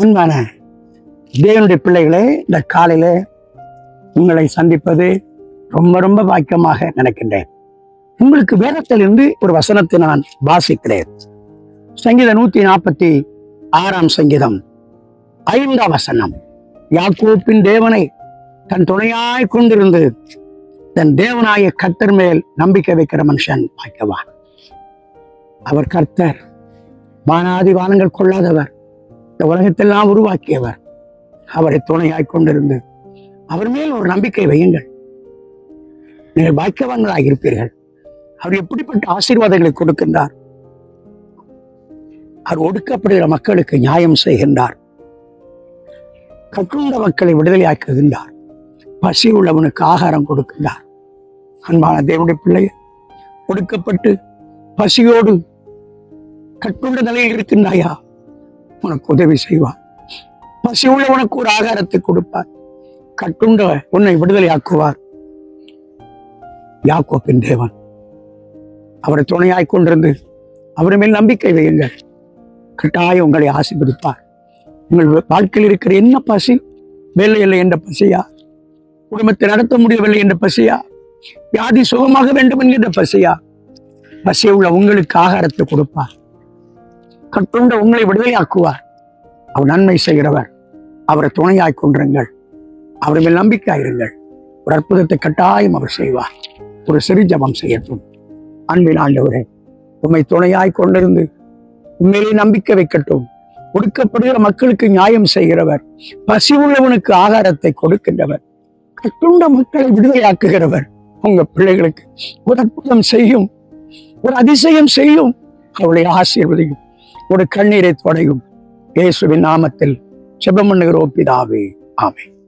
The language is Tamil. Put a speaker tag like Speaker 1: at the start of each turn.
Speaker 1: அன்பான தேவனுடைய பிள்ளைகளே, இந்த காலையில உங்களை சந்திப்பது ரொம்ப ரொம்ப பாக்கியமாக நினைக்கின்றேன். உங்களுக்கு வேதத்திலிருந்து ஒரு வசனத்தை நான் வாசிக்கிறேன். சங்கீதம் 146 சங்கீதம் 5 வசனம். யாக்கோப்பின் தேவனை தன் துணையாய் கொண்டிருந்து தன் தேவனாய கர்த்தர் மேல் நம்பிக்கை வைக்கிற மனுஷன் பாக்கியவான். அவர் கர்த்தர், வானாதி வானங்கள் கொள்ளாதவர், இந்த உலகத்தெல்லாம் உருவாக்கியவர். அவரை துணையாய் கொண்டிருந்து அவர் மேல் ஒரு நம்பிக்கை வையுங்கள். நீங்கள் பாக்கியவான்களாக இருப்பீர்கள். அவர் எப்படிப்பட்ட ஆசீர்வாதங்களை கொடுக்கின்றார். அவர் ஒடுக்கப்படுகிற மக்களுக்கு நியாயம் செய்கின்றார். கட்டுண்ட மக்களை விடுதலையாக்குகின்றார். பசி உள்ளவனுக்கு ஆகாரம் கொடுக்கின்றார். அன்பான தேவனுடைய பிள்ளை, ஒடுக்கப்பட்டு பசியோடு கட்டுண்ட நிலையில் இருக்கின்றாயா? உனக்கு உதவி செய்வார். பசி உள்ளவனுக்கு ஒரு ஆகாரத்தை கொடுப்பார். கட்டுண்ட உன்னை விடுதலையாக்குவார். யாக்கோப்பின் தேவன், அவரை துணையாய் கொண்டிருந்து அவர் மேல் நம்பிக்கை வையுங்கள். கட்டாயம் உங்களை ஆசீர்வதிப்பார். உங்கள் வாழ்க்கையில் இருக்கிற என்ன பசி, வேலை இல்லை என்ற பசியா, குடும்பத்தை நடத்த முடியவில்லை என்ற பசியா, வியாதி சுகமாக வேண்டும் என்கின்ற பசியா, பசி உள்ள உங்களுக்கு ஆகாரத்தை கொடுப்பார். கட்டுண்ட உங்களை விடுதலையாக்குவார். அவர் நன்மை செய்கிறவர். அவரை துணையாய் கொண்டிருங்கள். அவர் மேல் நம்பிக்கையாயிருங்கள். ஒரு அற்புதத்தை கட்டாயம் அவர் செய்வார். ஒரு சிறு ஜெபம் செய்யட்டும். அன்பின் ஆண்டவரே, உம்மை துணையாய் கொண்டிருந்து உண்மையிலே நம்பிக்கை வைக்கட்டும். ஒடுக்கப்படுகிற மக்களுக்கு நியாயம் செய்கிறவர், பசி உள்ளவனுக்கு ஆகாரத்தை கொடுக்கின்றவர், கட்டுண்ட மக்களை விடுதலையாக்குகிறவர். உங்க பிள்ளைகளுக்கு ஒரு அற்புதம் செய்யும், ஒரு அதிசயம் செய்யும். அவளை ஆசீர்வதியும், ஒரு கண்ணீரை தொடையும். இயேசுவின் நாமத்தில் ஜெபம் பண்ணுகிறோம் பிதாவே, ஆமென்.